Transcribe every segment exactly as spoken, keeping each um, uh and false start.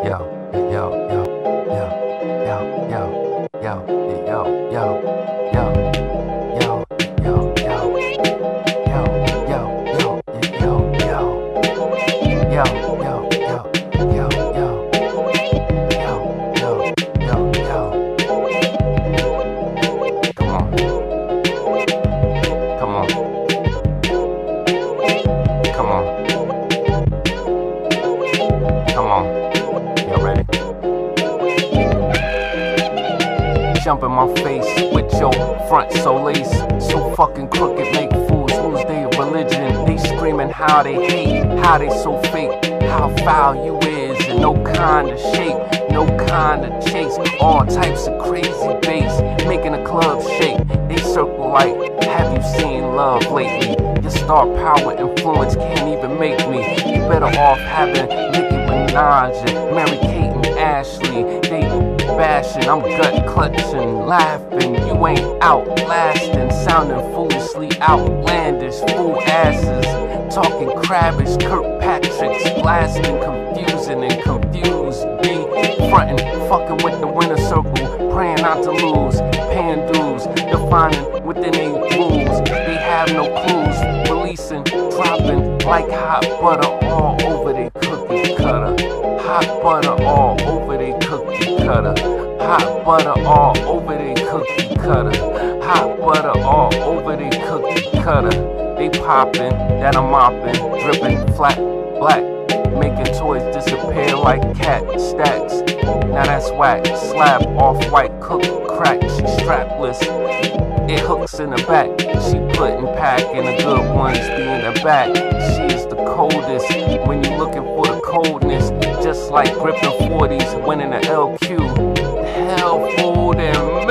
yo, yo, yo, yo, yo, yo, yo, yo, yo, yo, yo, yo, yo, yo, yo, yo, yo, yo, yo, yo. Jump in my face with your front so lace, so fucking crooked, make fools lose their religion. They screaming how they hate, how they so fake, how foul you is, and no kind of shape, no kind of chase. All types of crazy bass, making the club shake. They circle like, have you seen love lately? Your star power influence can't even make me. You better off having Nicki Minaj and Mary Kate and Ashley. They bashing, I'm gut clutching, laughing. You ain't outlasting, sounding foolishly outlandish. Fool asses, talking crabbish. Kirkpatrick's blasting, confusing and confused. Be frontin', fucking with the winner circle, praying not to lose, paying dues, defining within their rules. They have no clues, releasing, dropping like hot butter all over their cookie cutter. Hot butter all over their cookie cutter. Hot butter all over their cookie cutter. Hot butter all over their cookie cutter. They poppin', that I'm mopping, dripping flat black, making toys disappear like cat stacks. Now that's whack. Slab off white cook crack. She strapless. It hooks in the back. She putting packing the good ones be in the back. She is the coldest when you looking for the coldness. Just like gripping forties, winning the L Q. Hell food and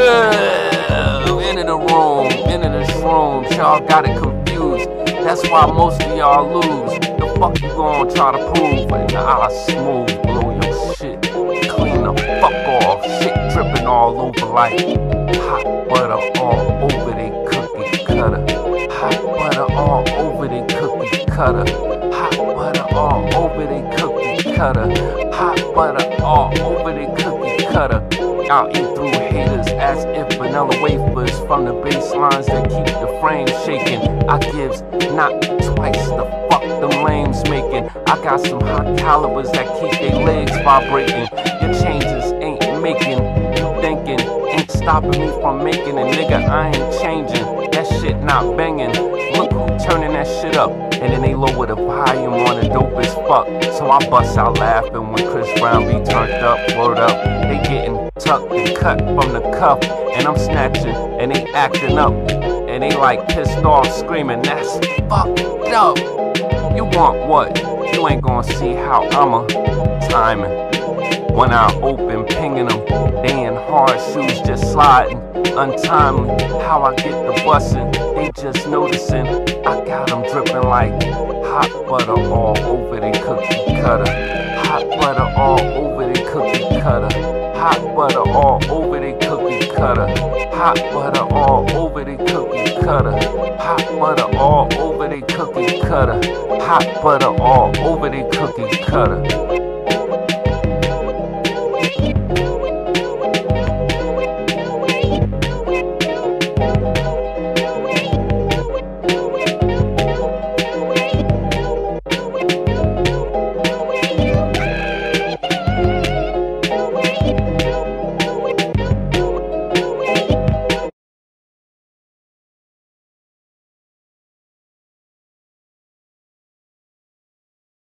move into the room, into this room. Y'all got it confused. That's why most of y'all lose. The fuck you gon' try to prove? And I smooth blow your shit. Clean the fuck off. Shit dripping all over like hot butter all over they cookie cutter. Hot butter all over they cookie cutter. Hot butter all over they cookie cutter. Hot butter all over they cookie cutter. I'll eat through haters as if vanilla wafers from the bass lines that keep the frame shaking. I gives not twice the fuck them lames making. I got some hot calibers that keep their legs vibrating. Your changes ain't making you thinking, ain't stopping me from making it, nigga. I ain't changing. That shit not banging. Look who turning that shit up. And then they lower the volume on the dope as fuck. So I bust out laughing when Chris Brown be turned up, word up. They getting tucked and cut from the cuff, and I'm snatching, and they acting up, and they like pissed off, screaming, that's fucked up. You want what? You ain't gonna see how I'm a timing. When I open, pinging them, they in hard shoes just sliding, untimely. How I get the bussin', they just noticing. I got them dripping like hot butter all over they cookie cutter. Hot butter all over they cookie cutter. Hot butter all over they cookie cutter. Hot butter all over they cookie cutter. Hot butter all over they cookie cutter. Hot butter all over they cookie cutter.